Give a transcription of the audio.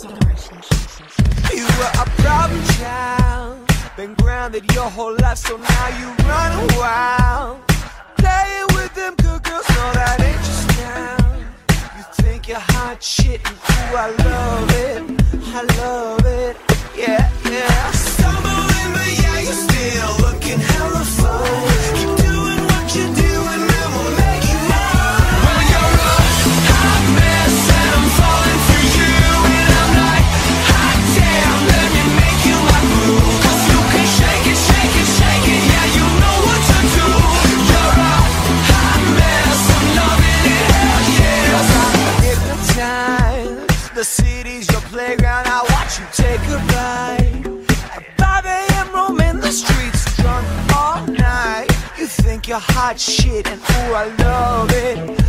You were a problem child, been grounded your whole life, so now you run wild. Playing with them good girls, no, that ain't your style. You think you're hot shit, and ooh, I love it, yeah, yeah. Stumbling, but yeah, you're still looking hella fun. Keep doing what you're doing, and we'll make you mine. Well, you're a hot mess, and I'm falling for you, and I'm like, hot damn, let me make you my boo. 'Cause you can shake it, shake it, shake it, yeah, you know what to do. You're a hot mess, I'm loving it, hell yeah. 'Cause I'm hypnotized, the city's your playground, I watch you take a ride. At 5 a.m. roaming the streets, drunk all night. You think you're hot shit, and ooh, I love it,